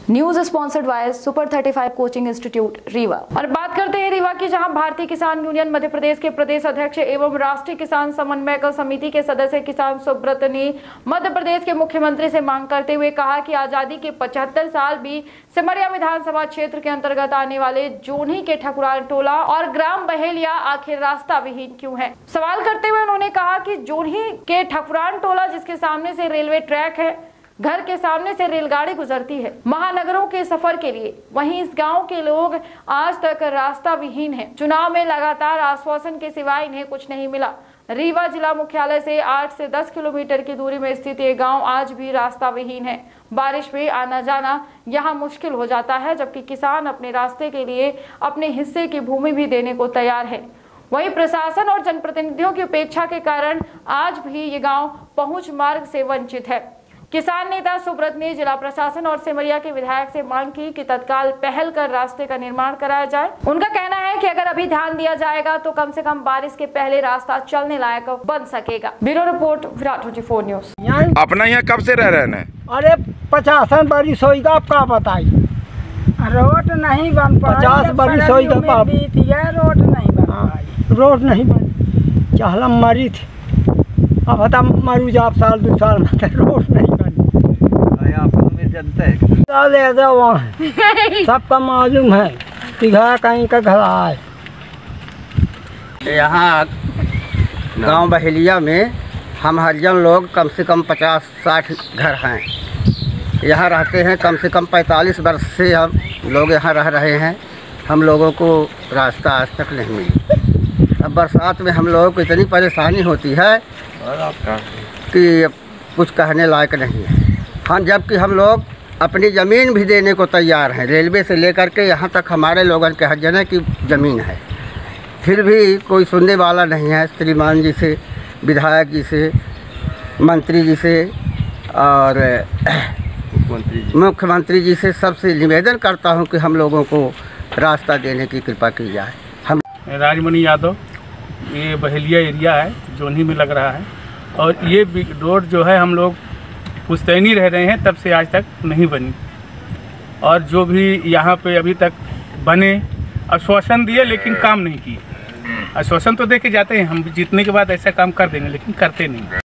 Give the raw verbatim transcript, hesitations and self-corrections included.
News sponsored by super thirty five coaching institute Rewa. और बात करते हैं रीवा की, जहां भारतीय किसान यूनियन मध्य प्रदेश के प्रदेश अध्यक्ष एवं राष्ट्रीय किसान समन्वयक समिति के सदस्य किसान सुब्रत ने मध्य प्रदेश के मुख्यमंत्री से मांग करते हुए कहा कि आजादी के पचहत्तर साल भी सिमरिया विधानसभा क्षेत्र के अंतर्गत आने वाले जोन्ही के ठकुरान टोला और ग्राम बहेलिया आखिर रास्ता विहीन क्यों है। सवाल करते हुए उन्होंने कहा कि जोन्ही के ठकुरान टोला, जिसके सामने से रेलवे ट्रैक है, घर के सामने से रेलगाड़ी गुजरती है महानगरों के सफर के लिए, वहीं इस गांव के लोग आज तक रास्ता विहीन हैं। चुनाव में लगातार आश्वासन के सिवाय इन्हें कुछ नहीं मिला। रीवा जिला मुख्यालय से आठ से दस किलोमीटर की दूरी में स्थित ये गांव आज भी रास्ता विहीन है। बारिश में आना जाना यहाँ मुश्किल हो जाता है, जबकि किसान अपने रास्ते के लिए अपने हिस्से की भूमि भी देने को तैयार है। वहीं प्रशासन और जनप्रतिनिधियों की उपेक्षा के कारण आज भी ये गाँव पहुँच मार्ग से वंचित है। किसान नेता सुब्रत ने जिला प्रशासन और सिमरिया के विधायक से मांग की कि तत्काल पहल कर रास्ते का निर्माण कराया जाए। उनका कहना है कि अगर अभी ध्यान दिया जाएगा तो कम से कम बारिश के पहले रास्ता चलने लायक बन सकेगा। Bureau report Virat twenty four news. अपना यहाँ कब से रह रहे हैं? अरे पचासन बारिश होगा, आपका बताई रोड नहीं बन पाई। पचास बारिश होगा, रोड नहीं बन पाई। रोड नहीं बन चाहला मरी थी, अब बता मरू जा साल दो साल में रोड नहीं बनी। जनता सबका मालूम है तिघा कहीं का घर आए। यहाँ गांव बहेलिया में हम हरिजन लोग कम से कम पचास साठ घर हैं। यहाँ रहते हैं, कम से कम पैंतालीस वर्ष से हम लोग यहाँ रह रहे हैं। हम लोगों को रास्ता आज तक नहीं मिली। अब बरसात में हम लोगों को इतनी परेशानी होती है कि कुछ कहने लायक नहीं है। हाँ, जबकि हम लोग अपनी ज़मीन भी देने को तैयार हैं। रेलवे से लेकर के यहाँ तक हमारे लोगों के हरिजन की ज़मीन है, फिर भी कोई सुनने वाला नहीं है। श्रीमान जी से, विधायक जी से, मंत्री जी से और मुख्यमंत्री जी से सबसे निवेदन करता हूँ कि हम लोगों को रास्ता देने की कृपा की जाए। हम राजमणि यादव, ये बहेलिया एरिया है, जोन्ही में लग रहा है, और ये रोड जो है हम लोग पुश्तैनी रह रहे हैं तब से आज तक नहीं बनी। और जो भी यहाँ पे अभी तक बने, आश्वासन दिए लेकिन काम नहीं किए। आश्वासन तो दे के जाते हैं, हम जीतने के बाद ऐसा काम कर देंगे, लेकिन करते नहीं।